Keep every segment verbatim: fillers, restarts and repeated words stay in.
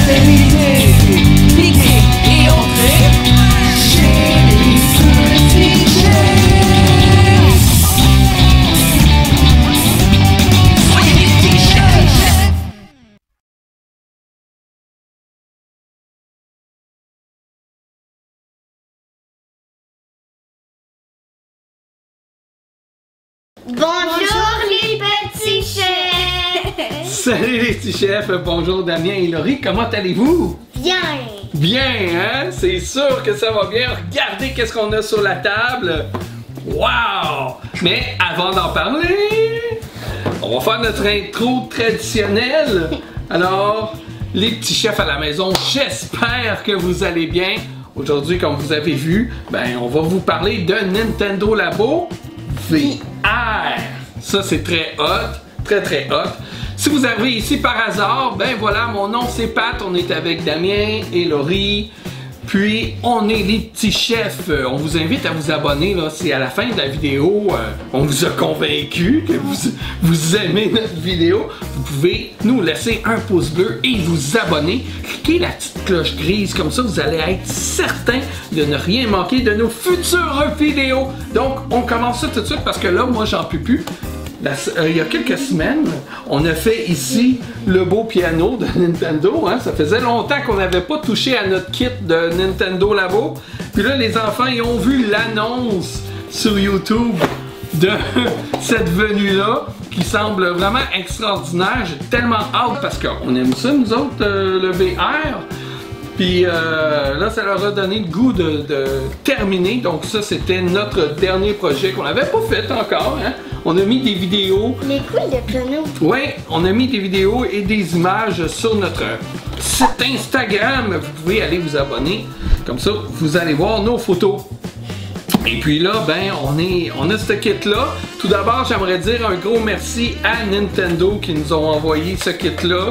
terminé. Piqué et entré chez les petits chefs. Soyez les petits chefs. Bonjour les petits chefs! Salut les petits chefs, bonjour Damien et Laurie, comment allez-vous? Bien! Bien, hein? C'est sûr que ça va bien. Regardez qu'est-ce qu'on a sur la table. Wow! Mais avant d'en parler, on va faire notre intro traditionnelle. Alors, les petits chefs à la maison, j'espère que vous allez bien. Aujourd'hui, comme vous avez vu, ben, on va vous parler de Nintendo Labo V R. Ça, c'est très hot, très très hot. Si vous arrivez ici par hasard, ben voilà, mon nom c'est Pat, on est avec Damien et Laurie. Puis, on est les petits chefs. On vous invite à vous abonner, là, si à la fin de la vidéo, euh, on vous a convaincu que vous, vous aimez notre vidéo, vous pouvez nous laisser un pouce bleu et vous abonner. Cliquez la petite cloche grise, comme ça vous allez être certain de ne rien manquer de nos futures vidéos. Donc, on commence ça tout de suite parce que là, moi, j'en peux plus. La, euh, il y a quelques semaines, on a fait ici le beau piano de Nintendo. Hein? Ça faisait longtemps qu'on n'avait pas touché à notre kit de Nintendo Labo. Puis là, les enfants, ils ont vu l'annonce sur YouTube de cette venue-là qui semble vraiment extraordinaire. J'ai tellement hâte parce qu'on aime ça, nous autres, euh, le V R. Puis euh, là, ça leur a donné le goût de, de terminer. Donc ça, c'était notre dernier projet qu'on n'avait pas fait encore. Hein? On a mis des vidéos. Mais cool de piano. Oui, on a mis des vidéos et des images sur notre site Instagram. Vous pouvez aller vous abonner. Comme ça, vous allez voir nos photos. Et puis là, ben, on, est, on a ce kit-là. Tout d'abord, j'aimerais dire un gros merci à Nintendo qui nous ont envoyé ce kit-là.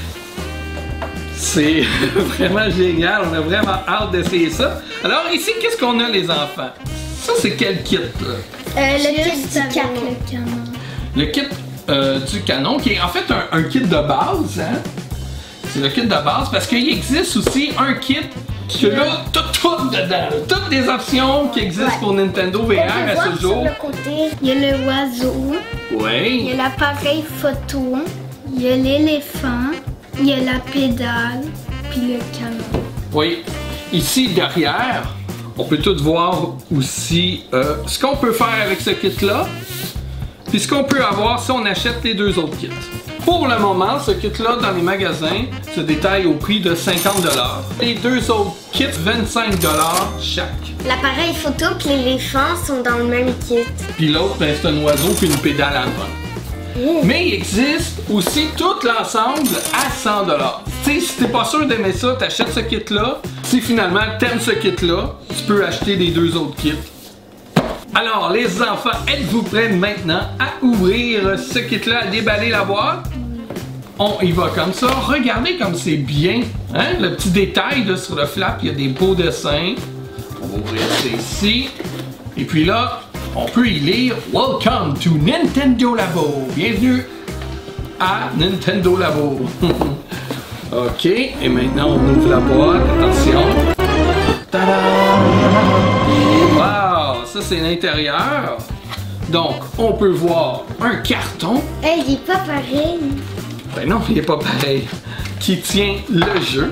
C'est vraiment génial, on a vraiment hâte d'essayer ça. Alors ici, qu'est-ce qu'on a les enfants? Ça, c'est quel kit là? Euh, le kit du canon. Le kit euh, du canon, qui est en fait un, un kit de base, hein? C'est le kit de base parce qu'il existe aussi un kit que là, tout, tout dedans, toutes les options qui existent ouais. pour Nintendo V R à ce jour. Sur le côté, il y a le oiseau, oui. Il y a l'appareil photo, il y a l'éléphant, il y a la pédale, puis le canon. Oui, ici derrière, on peut tout voir aussi euh, ce qu'on peut faire avec ce kit-là, puis ce qu'on peut avoir si on achète les deux autres kits. Pour le moment, ce kit-là dans les magasins se détaille au prix de cinquante dollars. Les deux autres kits, vingt-cinq dollars chaque. L'appareil photo puis l'éléphant sont dans le même kit. Puis l'autre, ben, c'est un oiseau puis une pédale avant. Mmh. Mais il existe aussi tout l'ensemble à cent dollars. Tu sais, si t'es pas sûr d'aimer ça, t'achètes ce kit-là. Si finalement t'aimes ce kit-là, tu peux acheter les deux autres kits. Alors, les enfants, êtes-vous prêts maintenant à ouvrir ce kit-là, à déballer la boîte? On y va comme ça. Regardez comme c'est bien. Hein? Le petit détail là, sur le flap, il y a des beaux dessins. On va ouvrir ça ici. Et puis là, on peut y lire « Welcome to Nintendo Labo ». Bienvenue à Nintendo Labo. OK, et maintenant on ouvre la boîte. Attention. Tada! Wow, ça c'est l'intérieur. Donc, on peut voir un carton. Hey, il est pas pareil. Ben non, il est pas pareil. Qui tient le jeu.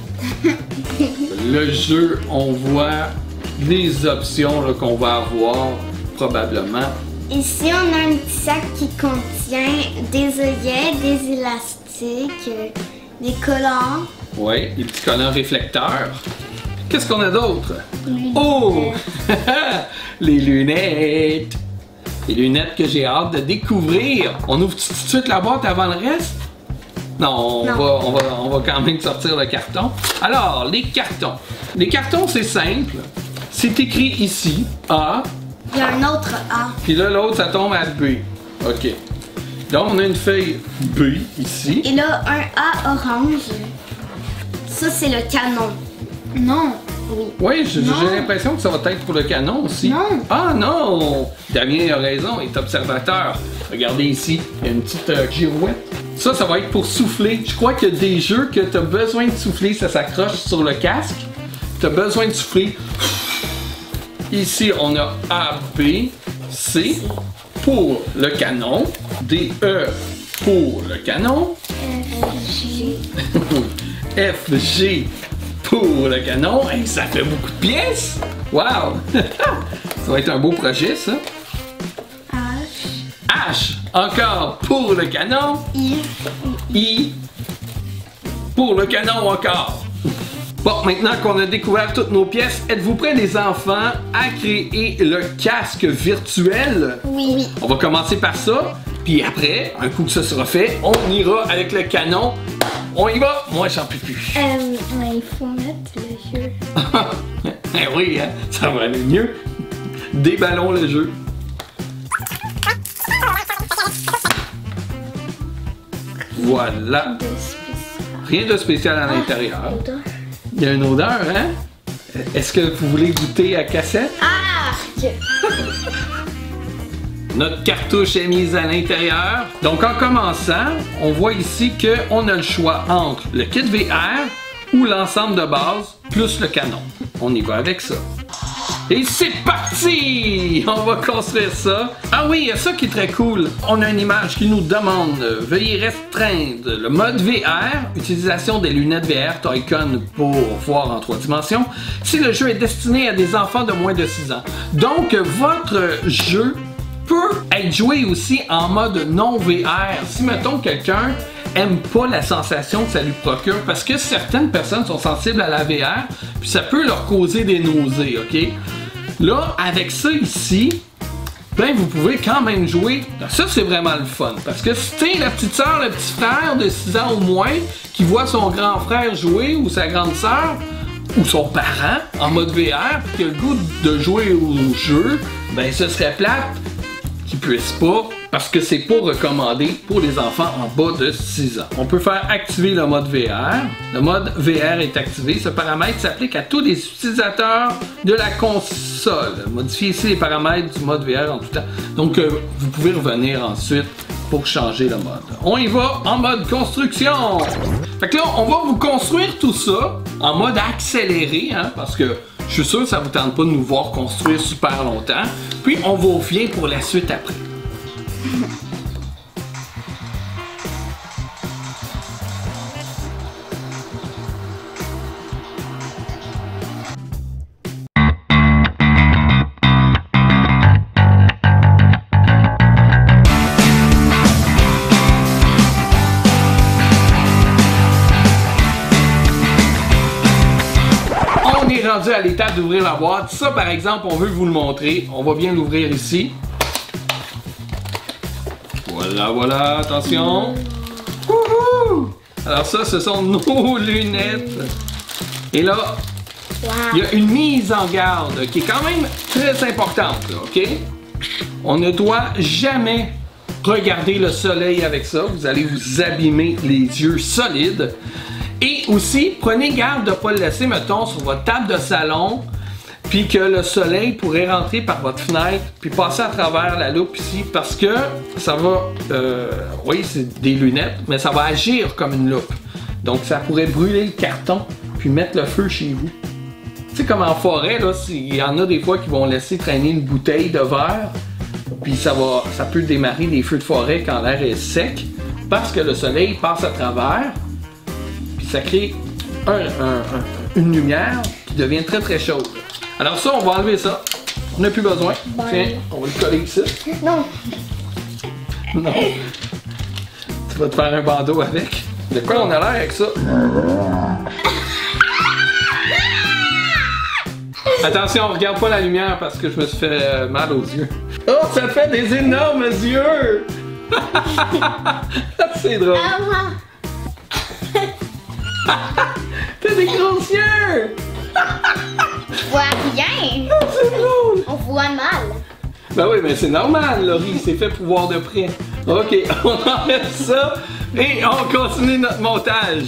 Le jeu, on voit les options qu'on va avoir probablement. Ici, on a un petit sac qui contient des œillets, des élastiques, des collants. Oui, des petits collants réflecteurs. Qu'est-ce qu'on a d'autre? Oh! Les lunettes! Les lunettes que j'ai hâte de découvrir. On ouvre tout de suite la boîte avant le reste? Non, on, non. Va, on, va, on va quand même sortir le carton. Alors, les cartons. Les cartons, c'est simple. C'est écrit ici, A. Il y a un autre A. Puis là, l'autre, ça tombe à B. OK. Donc, on a une feuille B ici. Et là, un A orange. Ça, c'est le canon. Non. Oui, oui j'ai l'impression que ça va être pour le canon aussi. Non. Ah non! Damien a raison, il est observateur. Regardez ici, il y a une petite euh, girouette. Ça, ça va être pour souffler. Je crois qu'il y a des jeux que tu as besoin de souffler, ça s'accroche sur le casque. Tu as besoin de souffler. Ici, on a A, B, C pour le canon. D, E pour le canon. F, G pour le canon. Hey, ça fait beaucoup de pièces. Wow! Ça va être un beau projet, ça. H. H, encore pour le canon. I. I, pour le canon encore. Bon, maintenant qu'on a découvert toutes nos pièces, êtes-vous prêts les enfants à créer le casque virtuel? Oui. On va commencer par ça, puis après, un coup que ça sera fait, on ira avec le canon. On y va? Moi, j'en peux plus. Euh, ouais, il faut mettre le jeu. Eh oui, hein, ça va aller mieux. Déballons le jeu. Voilà. De spécial. Rien de spécial à l'intérieur. Odeur. Il y a une odeur, hein? Est-ce que vous voulez goûter à cassette? Arc! Notre cartouche est mise à l'intérieur. Donc en commençant, on voit ici qu'on a le choix entre le kit V R ou l'ensemble de base plus le canon. On y va avec ça. Et c'est parti! On va construire ça. Ah oui, il y a ça qui est très cool. On a une image qui nous demande euh, veuillez restreindre le mode V R, utilisation des lunettes V R Toy-Con pour voir en trois dimensions, si le jeu est destiné à des enfants de moins de six ans. Donc, votre jeu peut être joué aussi en mode non V R. Si, mettons, quelqu'un aime pas la sensation que ça lui procure, parce que certaines personnes sont sensibles à la V R, puis ça peut leur causer des nausées, ok? Là, avec ça ici, ben, vous pouvez quand même jouer. Ça, c'est vraiment le fun, parce que si t'es la petite soeur, le petit frère de six ans au moins, qui voit son grand frère jouer, ou sa grande soeur, ou son parent, en mode V R, puis qui a le goût de jouer au jeu, ben, ce serait plate qu'ils puissent pas, parce que c'est pas recommandé pour les enfants en bas de six ans. On peut faire activer le mode V R. Le mode V R est activé. Ce paramètre s'applique à tous les utilisateurs de la console. Modifiez ici les paramètres du mode V R en tout temps. Donc, euh, vous pouvez revenir ensuite pour changer le mode. On y va en mode construction. Fait que là, on va vous construire tout ça en mode accéléré, hein, parce que je suis sûr que ça vous tente pas de nous voir construire super longtemps. Puis, on vous revient pour la suite après. On est rendu à l'étape d'ouvrir la boîte. Ça, par exemple, on veut vous le montrer. On va bien l'ouvrir ici. Voilà, voilà, attention. Wouhou! Alors ça, ce sont nos lunettes. Et là, Wow. il y a une mise en garde qui est quand même très importante, là, ok? On ne doit jamais regarder le soleil avec ça. Vous allez vous abîmer les yeux solides. Et aussi, prenez garde de ne pas le laisser, mettons, sur votre table de salon, puis que le soleil pourrait rentrer par votre fenêtre, puis passer à travers la loupe ici, parce que ça va, euh, oui, c'est des lunettes, mais ça va agir comme une loupe. Donc, ça pourrait brûler le carton, puis mettre le feu chez vous. Tu sais, comme en forêt, là, il y en a des fois qui vont laisser traîner une bouteille de verre, puis ça va, ça peut démarrer des feux de forêt quand l'air est sec, parce que le soleil passe à travers, puis ça crée un, un, un, une lumière qui devient très très chaude. Alors ça, on va enlever ça. On n'a plus besoin. Bye. Tiens, on va le coller ici. Non. Non. Tu vas te faire un bandeau avec. De quoi on a l'air avec ça? Attention, regarde pas la lumière parce que je me suis fait euh, mal aux yeux. Oh, ça fait des énormes yeux! C'est drôle. Ah, T'as des gros yeux! on voit rien. Oh, c'est drôle! On voit mal. Ben oui, mais c'est normal, Laurie, c'est fait pour voir de près. Ok, on enlève ça et on continue notre montage.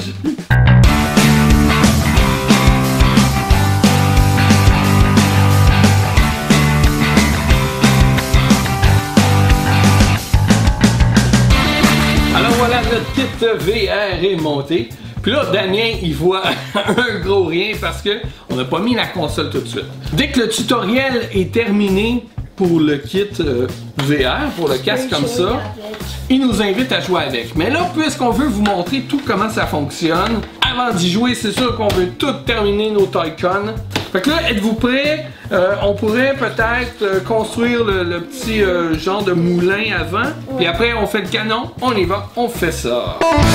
Alors voilà, notre kit V R est monté. Puis là, Damien, il voit un gros rien parce que on n'a pas mis la console tout de suite. Dès que le tutoriel est terminé pour le kit euh, V R, pour le casque comme ça, il nous invite à jouer avec. Mais là, puisqu'on veut vous montrer tout comment ça fonctionne, avant d'y jouer, c'est sûr qu'on veut tout terminer nos Toy-Con. Fait que là, êtes-vous prêts? Euh, on pourrait peut-être euh, construire le, le petit euh, genre de moulin avant. Puis après, on fait le canon. On y va, on fait ça.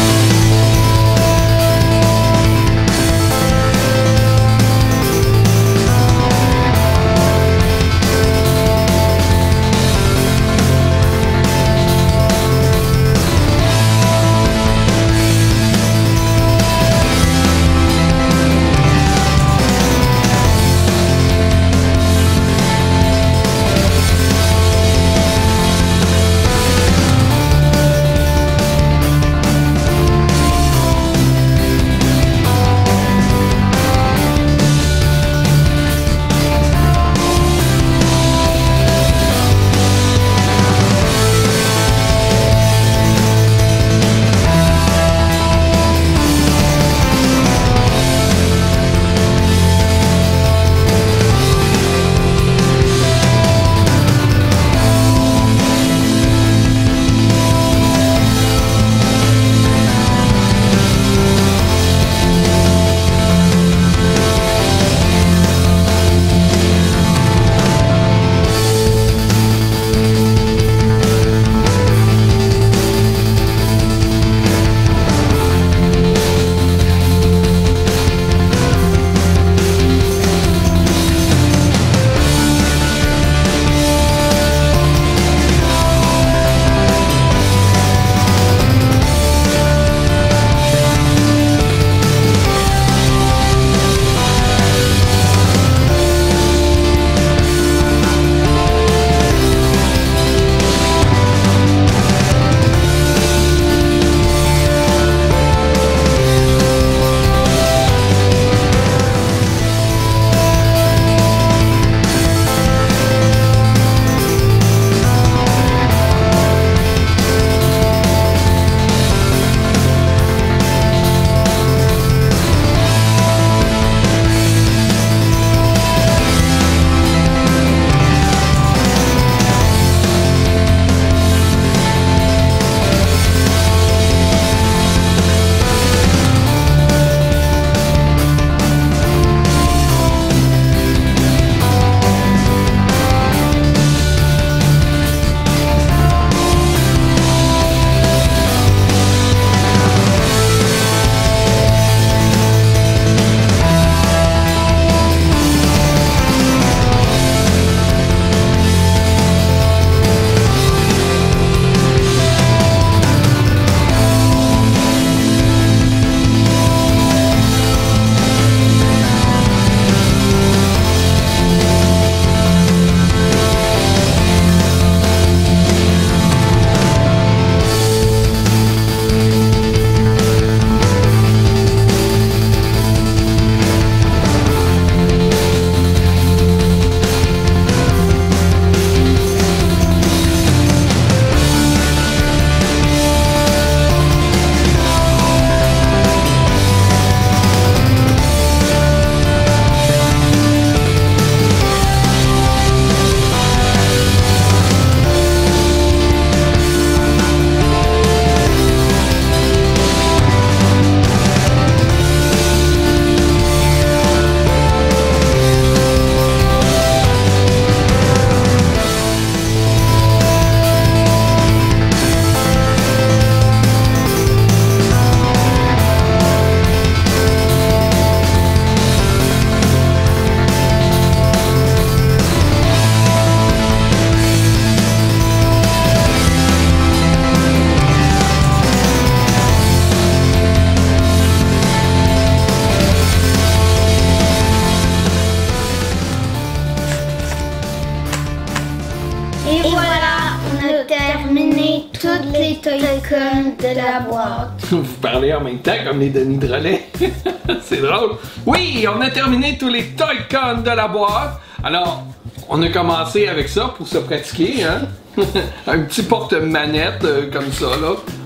Toy-Con de la boîte. Vous parlez en même temps comme les Denis de relais. C'est drôle. Oui, on a terminé tous les Toy-Con de la boîte. Alors, on a commencé avec ça pour se pratiquer, hein? Un petit porte-manette euh, comme ça, là.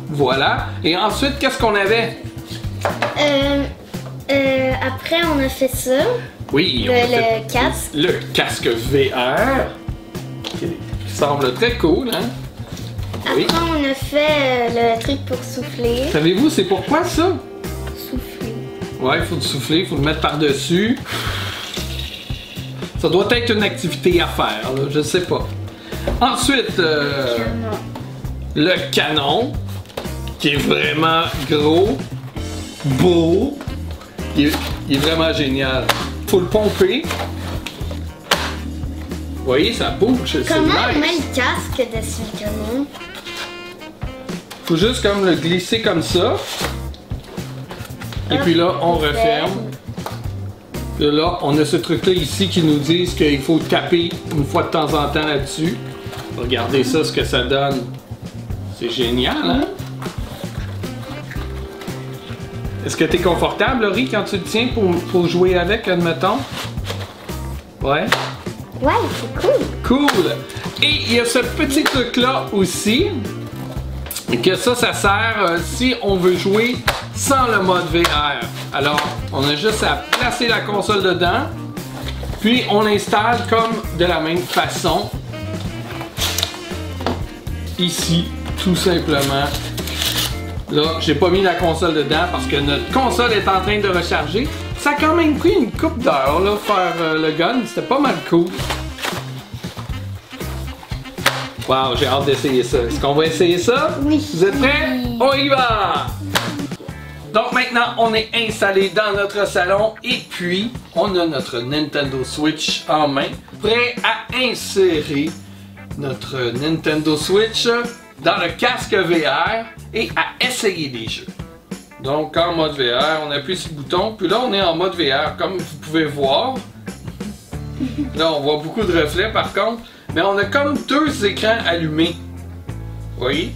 Voilà. Et ensuite, qu'est-ce qu'on avait? Euh, euh, après, on a fait ça. Oui, Le, on a fait le casque. le casque V R. Qui, qui semble très cool, hein? Après, Oui. on a fait euh, le truc pour souffler. Savez-vous, c'est pourquoi ça? Souffler. Ouais, il faut souffler, il faut le mettre par-dessus. Ça doit être une activité à faire, là, je sais pas. Ensuite, euh, Canon. le canon, qui est vraiment gros, beau, il est, il est vraiment génial. Faut le pomper. Vous voyez, ça bouge, c'est Comment on met nice. le casque dessus le canon? Faut juste comme le glisser comme ça. Et Hop, puis là, on on referme. ferme. Et là, on a ce truc-là ici qui nous dit qu'il faut taper une fois de temps en temps là-dessus. Regardez ça, ce que ça donne. C'est génial, hein? Est-ce que tu es confortable, Laurie, quand tu le tiens pour, pour jouer avec, admettons? Ouais? Ouais, c'est cool. Cool! Et il y a ce petit truc-là aussi. Et que ça, ça sert euh, si on veut jouer sans le mode V R. Alors, on a juste à placer la console dedans. Puis, on l'installe comme de la même façon. Ici, tout simplement. Là, j'ai pas mis la console dedans parce que notre console est en train de recharger. Ça a quand même pris une couple d'heures, là, faire euh, le gun. C'était pas mal cool. Wow, j'ai hâte d'essayer ça. Est-ce qu'on va essayer ça? Oui. Vous êtes prêts? On y va! Donc maintenant, on est installé dans notre salon et puis on a notre Nintendo Switch en main, prêt à insérer notre Nintendo Switch dans le casque V R et à essayer des jeux. Donc en mode V R, on appuie sur le bouton, puis là on est en mode V R, comme vous pouvez voir. Là on voit beaucoup de reflets par contre, mais on a comme deux écrans allumés. Vous voyez?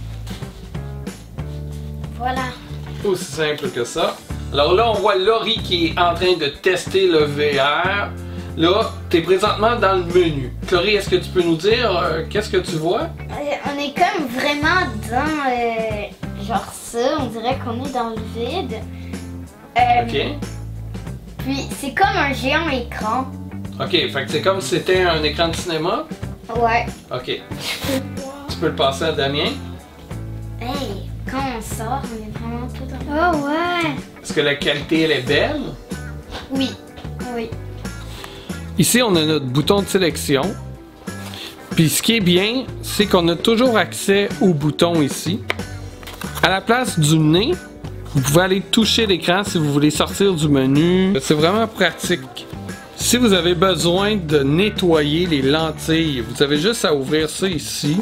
Voilà. Aussi simple que ça. Alors là, on voit Laurie qui est en train de tester le V R. Là, tu es présentement dans le menu. Laurie, est-ce que tu peux nous dire euh, qu'est-ce que tu vois? Euh, on est comme vraiment dans euh, genre ça, on dirait qu'on est dans le vide. Euh, Ok. Puis c'est comme un géant écran. Ok, fait que c'est comme si c'était un écran de cinéma. Ouais. Ok. Je peux voir. Tu peux le passer à Damien. Hey, quand on sort, on est vraiment pas dans. Oh ouais. Est-ce que la qualité, elle est belle? Oui. Oui. Ici, on a notre bouton de sélection. Puis ce qui est bien, c'est qu'on a toujours accès au bouton ici. À la place du nez, vous pouvez aller toucher l'écran si vous voulez sortir du menu. C'est vraiment pratique. Si vous avez besoin de nettoyer les lentilles, vous avez juste à ouvrir ça ici.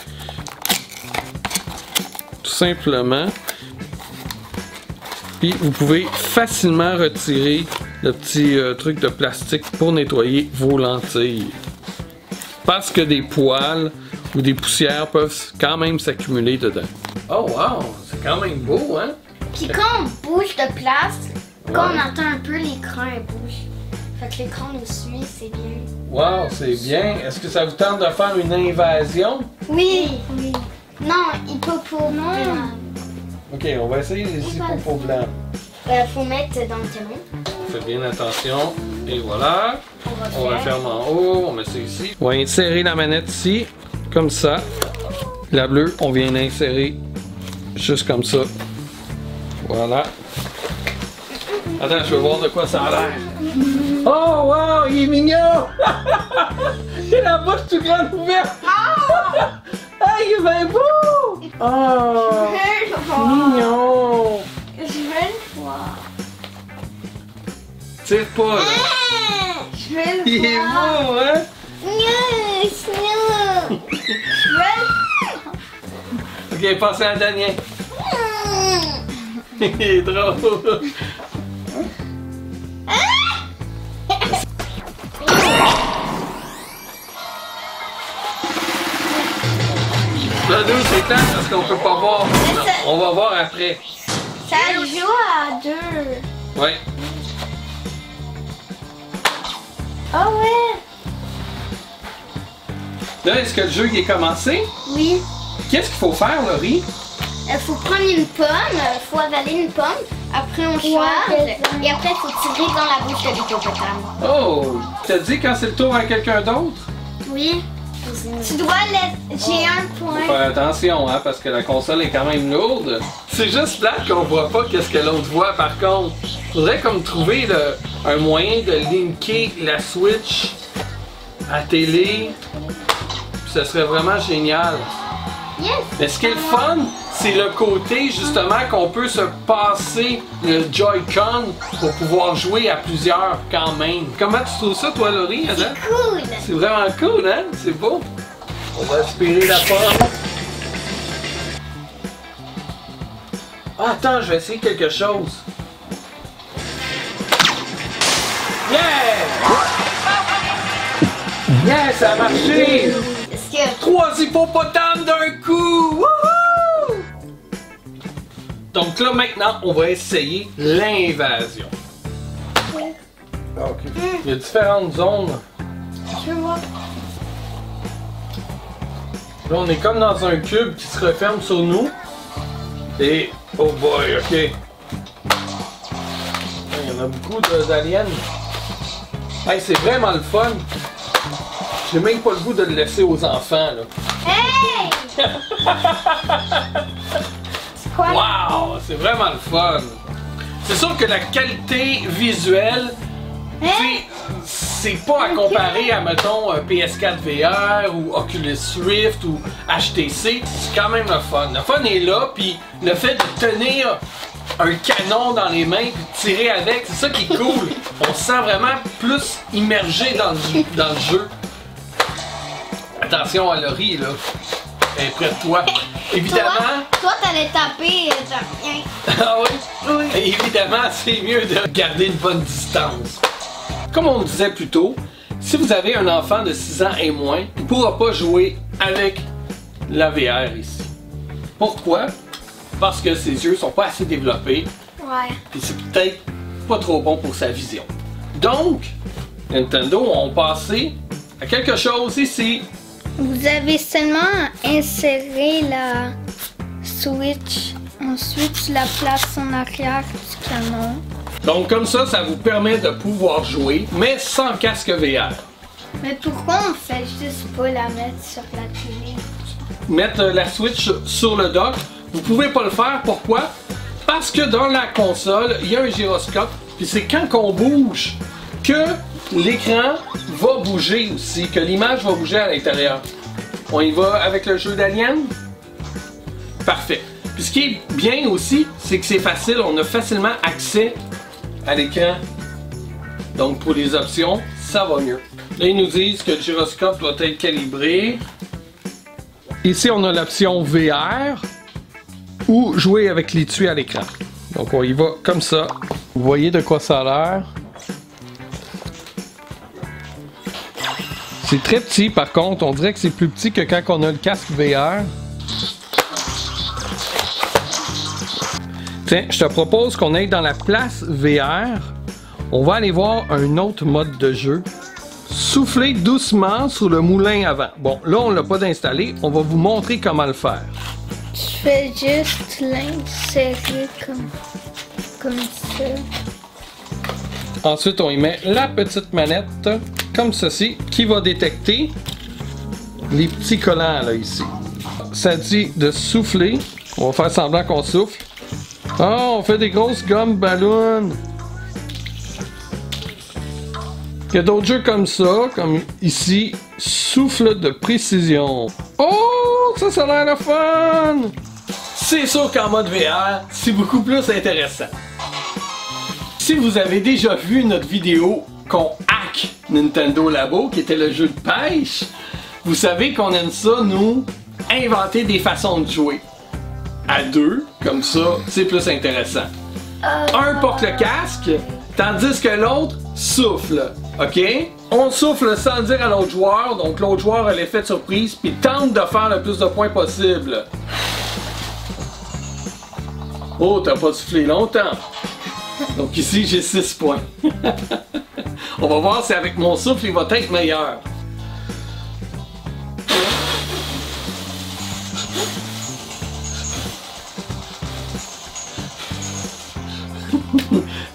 Tout simplement. Puis vous pouvez facilement retirer le petit euh, truc de plastique pour nettoyer vos lentilles. Parce que des poils ou des poussières peuvent quand même s'accumuler dedans. Oh wow, c'est quand même beau, hein? Puis quand on bouge de place, quand Ouais. on entend un peu l'écran, il bouge. Fait que l'écran nous suit, c'est bien. Wow, c'est bien. Est-ce que ça vous tente de faire une invasion? Oui. Oui. Non, hippopotame. Non. Ok, on va essayer les hippopos blancs. Euh, faut mettre dans le canon. Faites bien attention. Et voilà. On va On faire. referme en haut, on met ça ici. On va insérer la manette ici, comme ça. La bleue, on vient l'insérer juste comme ça. Voilà. Attends, je veux voir de quoi ça a l'air. Oh wow, il est mignon! Il a la bouche toute grande ouverte! Ah, il est bien beau! Oh, Je veux le voir. mignon! Je veux le voir. Tire pas, là. Je veux le Il est voir. beau, hein? Yes, yes. Je veux le Ok, passez à Daniel. Il est drôle. Là, nous, c'est temps parce qu'on peut pas voir. Non, on va voir après. Ça joue à deux. Ouais. Ah ouais. Là, est-ce que le jeu il est commencé? Oui. Qu'est-ce qu'il faut faire, Laurie? Il faut prendre une pomme, il faut avaler une pomme, après on charge, et après il faut tirer dans la bouche de l'hippopotame. Oh! T'as dit quand c'est le tour à quelqu'un d'autre? Oui. Tu dois laisser. J'ai un point. Faut faire attention, hein, parce que la console est quand même lourde. C'est juste là qu'on voit pas qu'est-ce que l'autre voit, par contre. Faudrait comme trouver le, un moyen de linker la Switch à la télé. Puis ça serait vraiment génial. Yes. Mais ce qui est le fun, c'est le côté justement qu'on peut se passer le Joy-Con pour pouvoir jouer à plusieurs quand même. Comment tu trouves ça, toi, Laurie? C'est cool. C'est vraiment cool, hein? C'est beau. On va aspirer la pomme. Ah, attends, je vais essayer quelque chose. Yeah! Yeah, ça a marché! Est-ce que... Trois hippopotames d'un coup! Wouhou! Donc là, maintenant, on va essayer l'invasion. Ok. Il y a différentes zones. Je vois. Là, on est comme dans un cube qui se referme sur nous. Et... Oh boy, ok. Il y en a beaucoup d'aliens. Hey, c'est vraiment le fun. J'ai même pas le goût de le laisser aux enfants, là. Hey! C'est quoi? Wow! C'est vraiment le fun. C'est sûr que la qualité visuelle, Hey! c'est pas à comparer à, mettons, un P S quatre V R ou Oculus Rift ou H T C. C'est quand même le fun. Le fun est là, puis le fait de tenir un canon dans les mains puis de tirer avec, c'est ça qui est cool. On se sent vraiment plus immergé dans le, dans le jeu. Attention à Laurie, là. Elle est près de toi. Évidemment... Toi, toi t'allais taper, euh, genre, rien. Ah oui? Oui. Évidemment, c'est mieux de garder une bonne distance. Comme on le disait plus tôt, si vous avez un enfant de six ans et moins, il ne pourra pas jouer avec la V R ici. Pourquoi? Parce que ses yeux sont pas assez développés Ouais. et c'est peut-être pas trop bon pour sa vision. Donc, Nintendo ont passé à quelque chose ici. Vous avez seulement inséré la Switch. Ensuite, tu la places en arrière du canon. Donc comme ça, ça vous permet de pouvoir jouer, mais sans casque V R. Mais pourquoi on fait juste pas la mettre sur la télé? Mettre la Switch sur le dock, vous pouvez pas le faire. Pourquoi? Parce que dans la console, il y a un gyroscope, puis c'est quand qu'on bouge que l'écran va bouger aussi, que l'image va bouger à l'intérieur. On y va avec le jeu d'Alien? Parfait. Puis ce qui est bien aussi, c'est que c'est facile, on a facilement accès à l'écran. Donc pour les options, ça va mieux. Là, ils nous disent que le gyroscope doit être calibré. Ici, on a l'option V R ou jouer avec l'étui à l'écran. Donc on y va comme ça. Vous voyez de quoi ça a l'air? C'est très petit par contre, on dirait que c'est plus petit que quand on a le casque V R. Tiens, je te propose qu'on aille dans la place V R. On va aller voir un autre mode de jeu. Souffler doucement sur le moulin avant. Bon, là, on l'a pas d'installer. On va vous montrer comment le faire. Tu fais juste l'insérer comme, comme ça. Ensuite, on y met la petite manette, comme ceci, qui va détecter les petits collants, là, ici. Ça dit de souffler. On va faire semblant qu'on souffle. Ah, on fait des grosses gommes ballons. Il y a d'autres jeux comme ça, comme ici, souffle de précision. Oh, ça, ça a l'air le fun! C'est sûr qu'en mode V R, c'est beaucoup plus intéressant. Si vous avez déjà vu notre vidéo qu'on hack Nintendo Labo, qui était le jeu de pêche, vous savez qu'on aime ça, nous, inventer des façons de jouer. À deux, comme ça, c'est plus intéressant. Un porte le casque, tandis que l'autre souffle, ok? On souffle sans dire à l'autre joueur, donc l'autre joueur a l'effet de surprise, puis tente de faire le plus de points possible. Oh, t'as pas soufflé longtemps. Donc ici, j'ai six points. On va voir si avec mon souffle, il va être meilleur.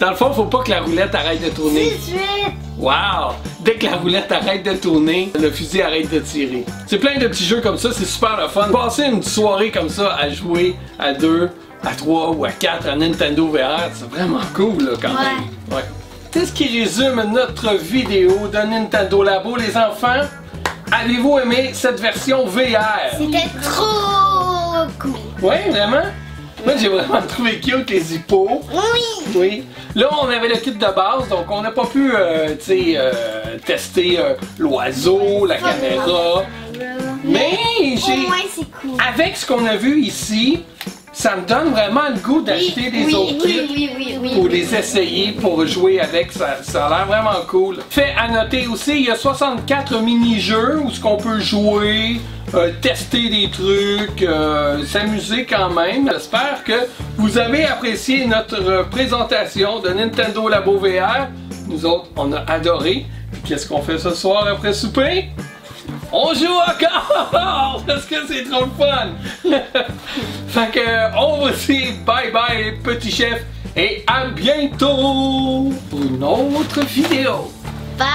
Dans le fond, faut pas que la roulette arrête de tourner. dix-huit. Wow! Dès que la roulette arrête de tourner, le fusil arrête de tirer. C'est plein de petits jeux comme ça, c'est super le fun. Passer une soirée comme ça à jouer à deux, à trois ou à quatre à Nintendo V R, c'est vraiment cool là, quand même. Ouais. C'est ce qui résume notre vidéo de Nintendo Labo, les enfants. Avez-vous aimé cette version V R? C'était trop cool. Oui, vraiment? Moi, j'ai vraiment trouvé cute les hippos. Oui. Oui. Là, on avait le kit de base, donc on n'a pas pu, euh, tu sais, euh, tester euh, l'oiseau, la caméra. Mais j'ai... Au moins, c'est cool. Avec ce qu'on a vu ici, ça me donne vraiment le goût d'acheter des oui, autres oui, kits oui, oui, oui, pour oui. les essayer, pour jouer avec. Ça, ça a l'air vraiment cool. Fait à noter aussi, il y a soixante-quatre mini-jeux où ce qu'on peut jouer, euh, tester des trucs, euh, s'amuser quand même. J'espère que vous avez apprécié notre présentation de Nintendo Labo V R. Nous autres, on a adoré. Puis qu'est-ce qu'on fait ce soir après souper? On joue encore! Parce que c'est trop le fun! Fait que, on vous dit bye bye les petits chefs et à bientôt pour une autre vidéo! Bye.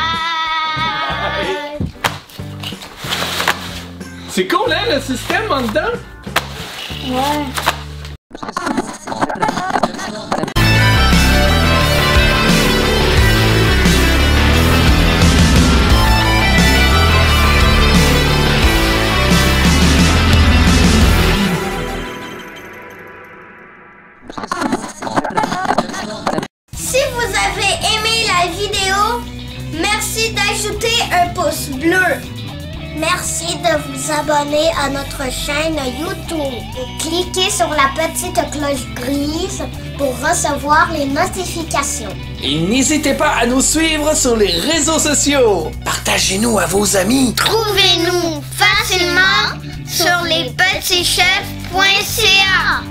C'est cool hein le système en dedans? Ouais. Si vous avez aimé la vidéo, merci d'ajouter un pouce bleu. Merci de vous abonner à notre chaîne YouTube et cliquez sur la petite cloche grise pour recevoir les notifications. Et n'hésitez pas à nous suivre sur les réseaux sociaux. Partagez-nous à vos amis. Trouvez-nous facilement sur les petits chefs point c a.